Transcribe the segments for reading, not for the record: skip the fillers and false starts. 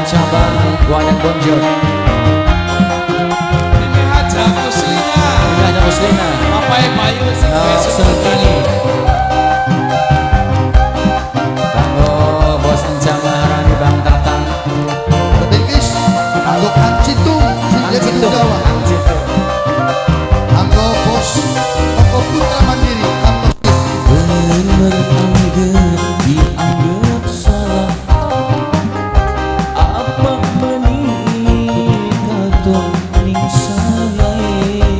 cabang Guanan Bonjol. Ini Haja Muslina. Ini Haja Muslina. Apa yang Bayu sing Sekini. Kanggo bos Encama Harani Bang Tatang. Betingis, kanggo Kang Citung, Jawa. Kanggo bos Toko Putra Mandiri, Kanggo Berangger dianggap salah. Apa menikah tuh ning salai.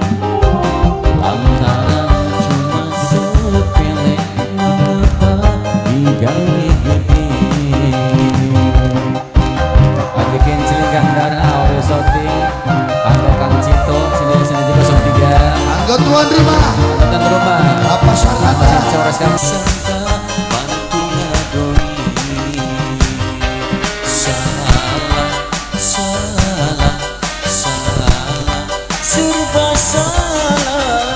Lantaran cuma sepele ngapa digawe gede. Adekin celingkang darah audio shooting. Kanggo Kang Cito sini 03. Kanggo tuan rumah, Dan rumah Bapak Sarata. Coras kamu serba salah.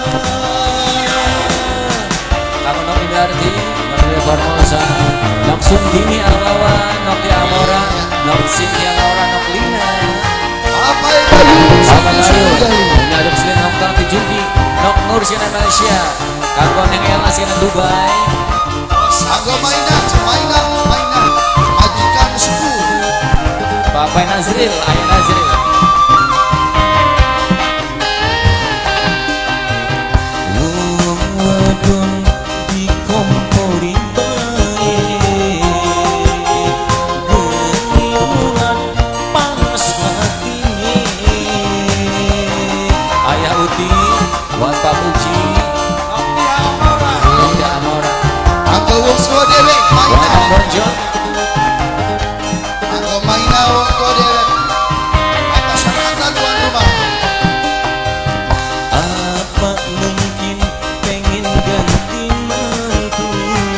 Kamu nok Indarti, nok Formosa, nok Sundini Alawa, nok Amora, nok Cynthia Laura, nok Lina. Apa yang Bayu? Sama Bayu, nyari Muslim nok Tati Jundi, nok Nur Sina Malaysia, kanggo neng Ella Sina Dubai. Kanggo Maina, majikan sepuh. Bapak Nazril, Ayah Nazril. Wadon di kompori bae, geniulan panas latine. Ayah Uti, Wan Pak Puji, Nokti Amora, Kanggo wong tua dewek, Wan Maina. Bonjol. Kanggo Maina wong tua dewek. Bapak Sarata tuan rumah. Apa mungkin pengen ganti mantu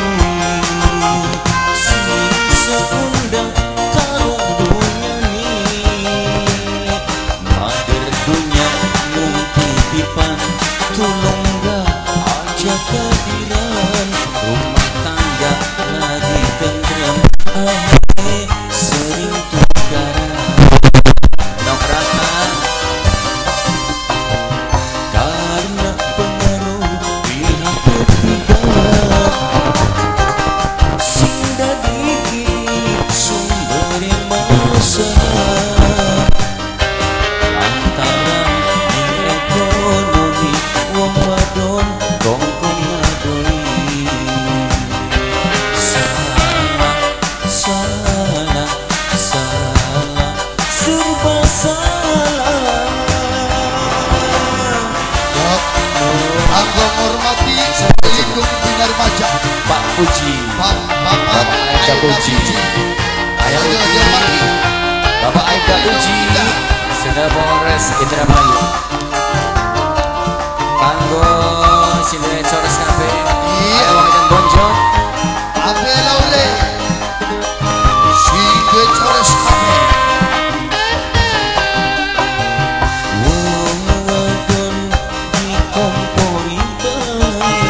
si seundang karo dunia nih mager dunia mungkin dipan tulung gak aja kehadiran rumah tangga lagi tentrem sering tukaran nok rata karena pengaruh pihak ketiga sing dadi sumber masalah lantaran di ekonomi wong wadon kongkong ngadoi. Salah serba salah. Kanggo menghormati lindung bina remaja. Pak Puji, Bapak Aida Puji, Ayah Ayo Puji, Maki. Bapak Aida Puji, Senda Polres Indramayu. Kanggo sini Coras Cafe, Ayah Wangitan Bonjol. Ape laule. Singge Chores Cafe. Wadon di kompori bae,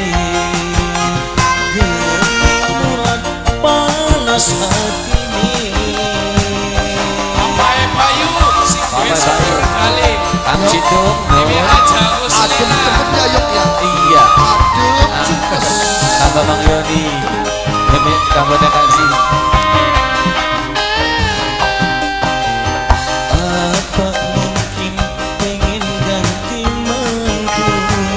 geniulan panas hatine. Apa yang Bayu sing Apa wis Bayu? kali. Kang Citung, Ini Haja Adem Muslina. temennya yok ya. iya. Adem cukes. Tambah Bang Yoni, demi kamu kasih. Apa mungkin pengen ganti mantu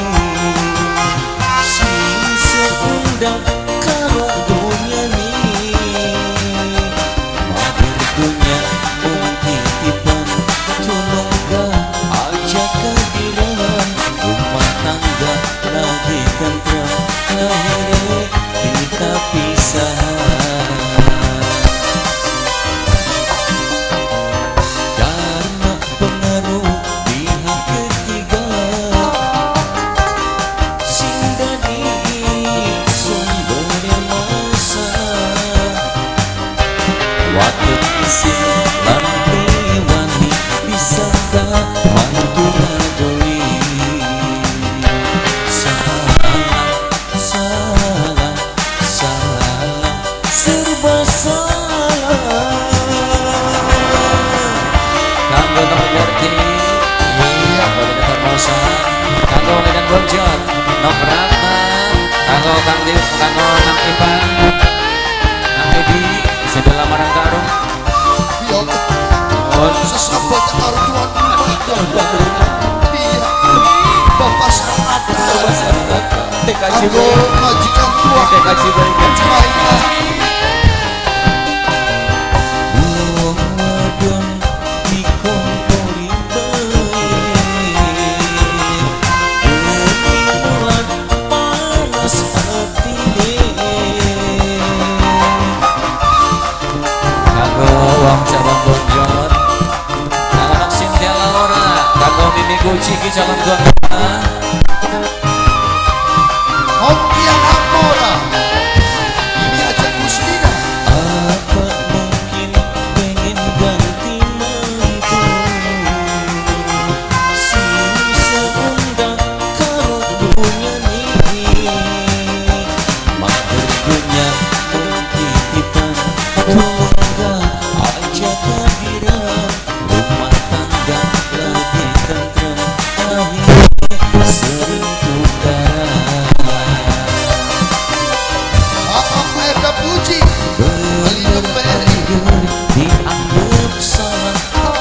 si seundang karo dunia nih mager dunia mungkin tipan tulung gak aja kehadiran rumah tangga lagi tentrem akhirnya kita pisah. Karena pengaruh pihak ketiga sing dadi sumber masalah. Waktu isin lan wani bisa gak mantu ngadoi. Salah sahabat karo tuan rumah. Iya, Bapak Sarata. TKJ Aku majikan tua. TKJ Baiklah. Ciki calon tuan Nokia Amora. Ini aja Kusnina. apa mungkin pengen ganti mantu si seundang karo dunia ini mak berpunya titipan tungga aja kehadiran rumah tangga lagi tentrem sering tukar Maaf Eda Puji. Alina Peri. dianggap salah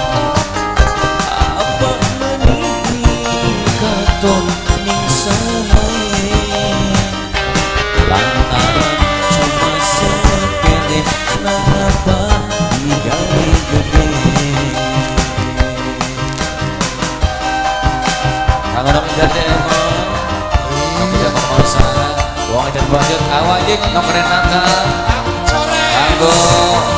apa menikah katon ning sae lantaran cuma sepele napa digawe gede kangen indah demo tidak mau salah wong dan banjut awak nomor nakal kanggo